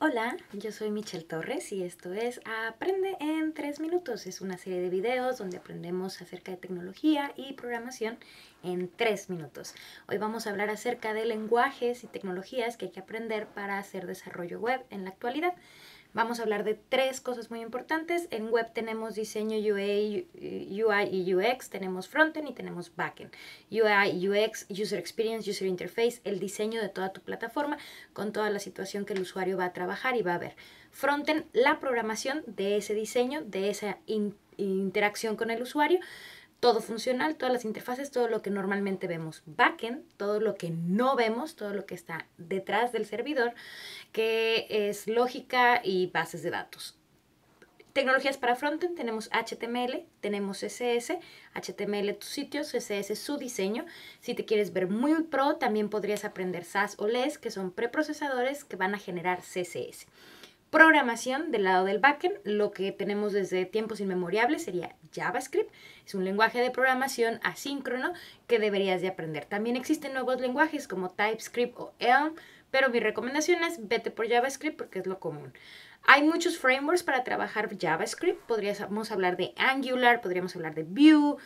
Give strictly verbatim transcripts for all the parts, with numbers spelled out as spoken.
Hola, yo soy Michelle Torres y esto es Aprende en tres minutos. Es una serie de videos donde aprendemos acerca de tecnología y programación en tres minutos. Hoy vamos a hablar acerca de lenguajes y tecnologías que hay que aprender para hacer desarrollo web en la actualidad. Vamos a hablar de tres cosas muy importantes. En web tenemos diseño U I, U I y U X, tenemos frontend y tenemos backend. U I, U X, User Experience, User Interface, el diseño de toda tu plataforma con toda la situación que el usuario va a trabajar y va a ver. Frontend, la programación de ese diseño, de esa in- interacción con el usuario. Todo funcional, todas las interfaces, todo lo que normalmente vemos. Backend, todo lo que no vemos, todo lo que está detrás del servidor, que es lógica y bases de datos. Tecnologías para frontend, tenemos H T M L, tenemos C S S, H T M L tu sitio, C S S su diseño. Si te quieres ver muy pro, también podrías aprender Sass o Less, que son preprocesadores que van a generar C S S. Programación del lado del backend, lo que tenemos desde tiempos inmemoriales sería JavaScript. Es un lenguaje de programación asíncrono que deberías de aprender. También existen nuevos lenguajes como TypeScript o Elm, pero mi recomendación es vete por JavaScript porque es lo común. Hay muchos frameworks para trabajar JavaScript. Podríamos hablar de Angular, podríamos hablar de Vue, uh,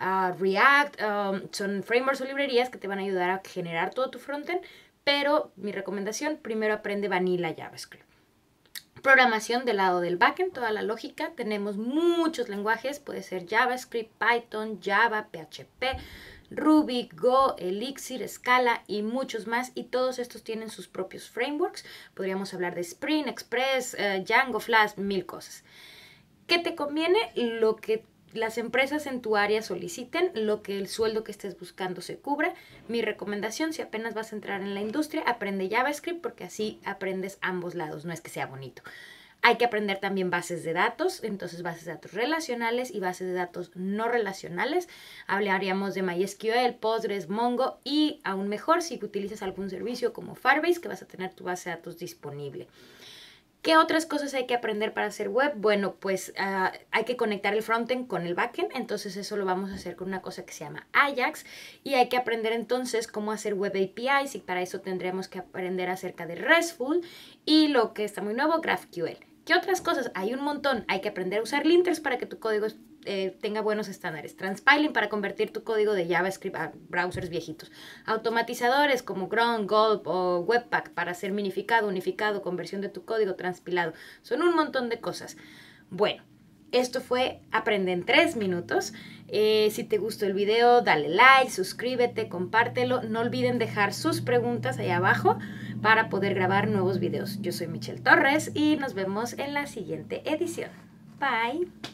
React. Um, son frameworks o librerías que te van a ayudar a generar todo tu frontend, pero mi recomendación, primero aprende vanilla JavaScript. Programación del lado del backend, toda la lógica. Tenemos muchos lenguajes, puede ser JavaScript, Python, Java, P H P, Ruby, Go, Elixir, Scala y muchos más. Y todos estos tienen sus propios frameworks. Podríamos hablar de Spring, Express, uh, Django, Flash, mil cosas. ¿Qué te conviene? Lo que las empresas en tu área soliciten, lo que el sueldo que estés buscando se cubra. Mi recomendación, si apenas vas a entrar en la industria, aprende JavaScript porque así aprendes ambos lados, no es que sea bonito. Hay que aprender también bases de datos, entonces bases de datos relacionales y bases de datos no relacionales. Hablaríamos de MySQL, Postgres, Mongo y aún mejor si utilizas algún servicio como Firebase que vas a tener tu base de datos disponible. ¿Qué otras cosas hay que aprender para hacer web? Bueno, pues uh, hay que conectar el frontend con el backend, entonces eso lo vamos a hacer con una cosa que se llama Ajax y hay que aprender entonces cómo hacer web A P Is y para eso tendremos que aprender acerca de RESTful y lo que está muy nuevo, GraphQL. ¿Qué otras cosas? Hay un montón. Hay que aprender a usar linters para que tu código eh, tenga buenos estándares. Transpiling para convertir tu código de JavaScript a browsers viejitos. Automatizadores como Grunt, Gulp o Webpack para hacer minificado, unificado, conversión de tu código transpilado. Son un montón de cosas. Bueno, esto fue Aprende en tres minutos. Eh, si te gustó el video, dale like, suscríbete, compártelo. No olviden dejar sus preguntas ahí abajo para poder grabar nuevos videos. Yo soy Michelle Torres y nos vemos en la siguiente edición. Bye.